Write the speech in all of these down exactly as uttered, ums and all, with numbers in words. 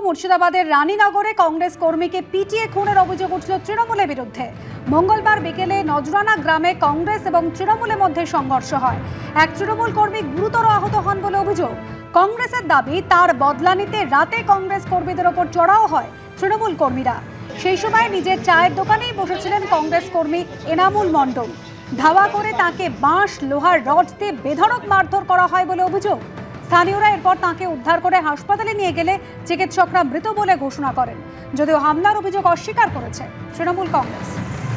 মুর্শিদাবাদের রানীনগরে কংগ্রেস কর্মীকে পিটিয়ে খুনের অভিযোগ উঠল তৃণমূলের বিরুদ্ধে। মঙ্গলবার বিকেলে নজরানা গ্রামে কংগ্রেস এবং তৃণমূলের মধ্যে সংঘর্ষ হয়। এক তৃণমূল কর্মী গুরুতর আহত হন বলে অভিযোগ। কংগ্রেসের দাবি, তার বদলা নিতে রাতে কংগ্রেস কর্মীদের ওপর চড়াও হয় তৃণমূল কর্মীরা। সেই সময় নিজের চায়ের দোকানেই বসেছিলেন কংগ্রেস কর্মী এনামুল মণ্ডল। ধাওয়া করে তাকে বাঁশ, লোহার রড দিয়ে বেধড়ক মারধর করা হয় বলে অভিযোগ। স্থানীয়রা এরপর তাকে উদ্ধার করে হাসপাতালে নিয়ে গেলে চিকিৎসকরা মৃত বলে ঘোষণা করেন, যদিও হামলার অভিযোগ অস্বীকার করেছে তৃণমূল কংগ্রেস।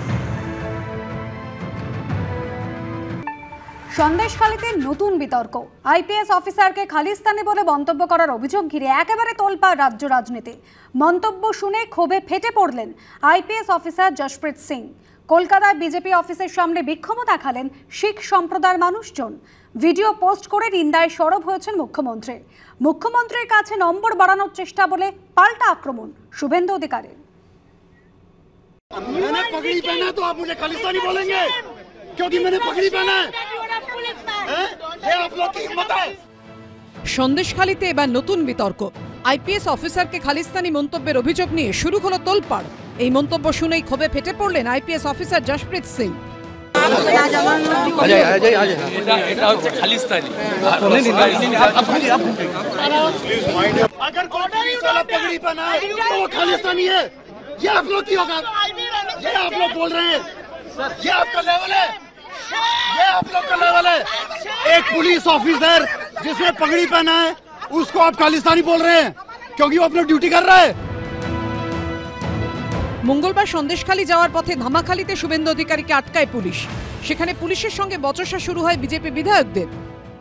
সন্দেশখালীতে নতুন বিতর্ক। আইপিএস অফিসারকে খালিস্তানি বলে মন্তব্য করার অভিযোগ ঘিরে একেবারে তোলপাড় রাজ্য রাজনীতি। মন্তব্য শুনে ক্ষোভে ফেটে পড়লেন আইপিএস অফিসার জশপ্রীত সিং। কলকাতায় বিজেপি অফিসের সামনে বিক্ষোভ দেখালেন শিখ সম্প্রদায়ের মানুষজন। ভিডিও পোস্ট করে নিন্দায় সরব হয়েছেন মুখ্যমন্ত্রী। মুখ্যমন্ত্রীর কাছে নম্বর বাড়ানোর চেষ্টা বলে পাল্টা আক্রমণ শুভেন্দু অধিকারীর। मैंने पगड़ी पहना तो आप मुझे खालिस्तानी बोलेंगे क्योंकि मैंने पगड़ी पहना है? ये आप लोग की हिम्मत है। সন্দেশখালীতে এবার নতুন বিতর্ক। আইপিএস অফিসারকে খালিস্তানি মন্তব্যের অভিযোগ নিয়ে শুরু হলো তোলপাড়। এই মন্তব্য শুনেই ক্ষোভে ফেটে পড়লেন আইপিএস অফিসার জশপ্রীত সিং। अगर कोई पगड़ी पहना है तो वो खालिस्तानी है। ये आप लोग की होगा, ये आप लोग बोल रहे हैं, ये आपका लेवल है, ये आप लोग का लेवल है। एक पुलिस ऑफिसर जिसने पगड़ी पहना है उसको आप खालिस्तानी बोल रहे हैं क्योंकि वो अपनी ड्यूटी कर रहा है। মঙ্গলবার সন্দেশখালী যাওয়ার পথে ধামাখালীতে শুভেন্দু অধিকারীকে আটকায় পুলিশ। সেখানে পুলিশের সঙ্গে বচসা শুরু হয় বিজেপি বিধায়কদের।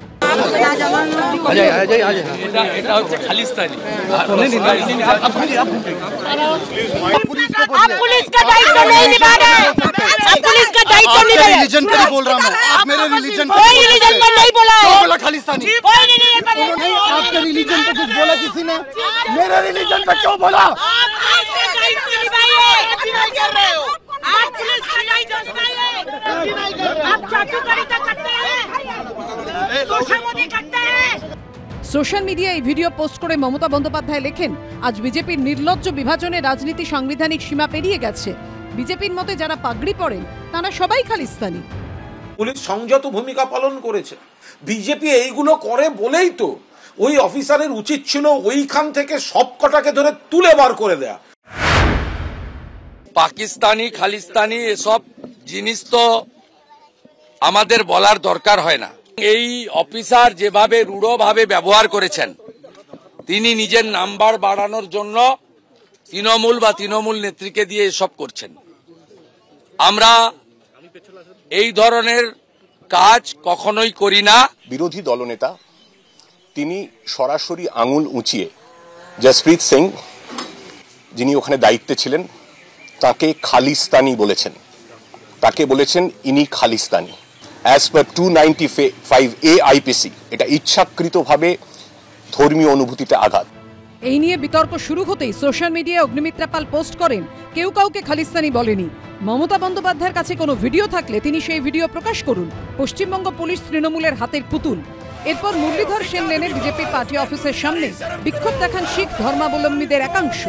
आप पुलिस का दायित्व नहीं निभा रहे, आप पुलिस का दायित्व नहीं निभा रहे। रिलीजन पे बोल रहा हूं, आप मेरे रिलीजन पे कोई रिलीजन पर नहीं बोला है, बोला खालिस्तानी कोई रिलीजन पर नहीं। आपके रिलीजन पे कुछ बोला किसी ने? मेरे रिलीजन पे क्यों बोला? आप पुलिस का दायित्व निभाइए, नहीं कर रहे हो। आप पुलिस का दायित्व निभाइए, आप चाटुकारी तो करते हैं, सोशल मीडिया करते हैं। সোশ্যাল মিডিয়ায় ভিডিও পোস্ট করে মমতা বন্দ্যোপাধ্যায় লেখেন, আজ বিজেপির নির্লজ্জ বিভাজনে রাজনীতি সাংবিধানিক সীমা পেরিয়ে গেছে। বিজেপির মতে যারা পাগড়ি পরেন তারা সবাই খালিস্তানি। পুলিশ সংযত ভূমিকা পালন করেছে। বিজেপি এইগুলো করে বলেই তো ওই অফিসারের উচিত ছিল ওইখান থেকে সব কটাকে ধরে তুলে বার করে দেয়া। পাকিস্তানি খালিস্তানি এসব জিনিস তো আমাদের বলার দরকার হয় না। এই অফিসার যেভাবে রূঢ়ভাবে ব্যবহার করেছেন, তিনি নিজের নাম্বার বাড়ানোর জন্য তৃণমূল বা তৃণমূল নেত্রীকে দিয়ে এসব করছেন। আমরা এই ধরনের কাজ কখনোই করি না। বিরোধী দলনেতা তিনি সরাসরি আঙুল উঁচিয়ে জশপ্রীত সিং, যিনি ওখানে দায়িত্বে ছিলেন, তাকে খালিস্তানি বলেছেন। তাকে বলেছেন ইনি Khalistani. As per two ninety five A IPC, এটা ইচ্ছাকৃতভাবে ধর্মীয় অনুভূতিতে আঘাত। এই নিয়ে বিতর্ক শুরু হতেই সোশ্যাল মিডিয়ায় অগ্নিমিত্রা পাল পোস্ট করেন, কেউ কাউকে খালিস্তানি বলেনি। মমতা বন্দ্যোপাধ্যায়ের কাছে কোনো ভিডিও থাকলে তিনি সেই ভিডিও প্রকাশ করুন। পশ্চিমবঙ্গ পুলিশ তৃণমূলের হাতের পুতুল। এরপর মুরলীধর সেন লেনে বিজেপি পার্টি অফিসের সামনে বিক্ষোভ দেখান শিখ ধর্মাবলম্বীদের একাংশ।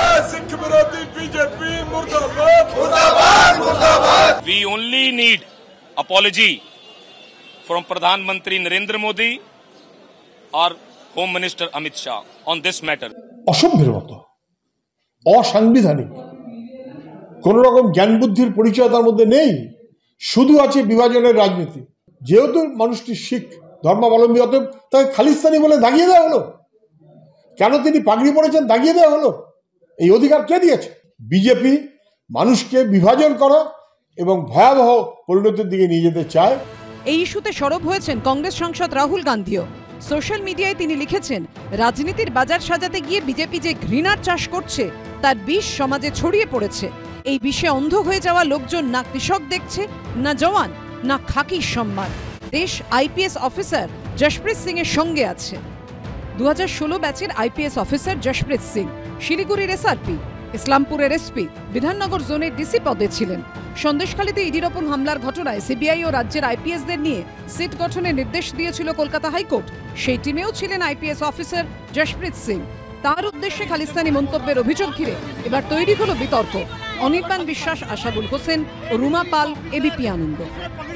We only need apology from Pradhanmantri Narendra Modi or Home Minister Amit Shah on this matter. অসভ্যের মতো, অসাংবিধানিক, কোন রকম জ্ঞান বুদ্ধির পরিচয় তার মধ্যে নেই। শুধু আছে বিভাজনের রাজনীতি। যেহেতু মানুষটি শিখ ধর্মাবলম্বী, অতএব তাকে খালিস্তানি বলে দাগিয়ে দেওয়া হলো। কেন তিনি পাগড়ি পরেছেন দাগিয়ে দেওয়া হলো? এই অধিকার কে দিয়েছে? বিজেপি মানুষকে বিভাজন করা এবং ভয়াবহ পরিণতির দিকে নিয়ে যেতে চায়। এই ইস্যুতে সরব হয়েছেন কংগ্রেস সাংসদ রাহুল গান্ধীও। সোশ্যাল মিডিয়ায় তিনি লিখেছেন, রাজনীতির বাজার সাজাতে গিয়ে বিজেপি যে ঘৃণার চাষ করছে তার বিষ সমাজে ছড়িয়ে পড়েছে। এই বিষে অন্ধ হয়ে যাওয়া লোকজন না কৃষক দেখছে, না জওয়ান, না খাকির সম্মান। দেশ আইপিএস অফিসার জশপ্রীত সিং এর সঙ্গে আছে। দু হাজার ষোলো ব্যাচের আইপিএস অফিসার জশপ্রীত সিং শিলিগুড়ির এসআরপি, ইসলামপুরের এসপি, বিধাননগর জোনের ডিসি পদে ছিলেন। সন্দেশখালীতে ইডির ওপর হামলার ঘটনায় সিবিআই ও রাজ্যের আইপিএসদের নিয়ে সিট গঠনের নির্দেশ দিয়েছিল কলকাতা হাইকোর্ট। সেই টিমেও ছিলেন আইপিএস অফিসার জশপ্রীত সিং। তার উদ্দেশ্যে খালিস্তানি মন্তব্যের অভিযোগ ঘিরে এবার তৈরি হলো বিতর্ক। অনির্বাণ বিশ্বাস, আশাবুল হোসেন ও রুমা পাল, এবিপি আনন্দ।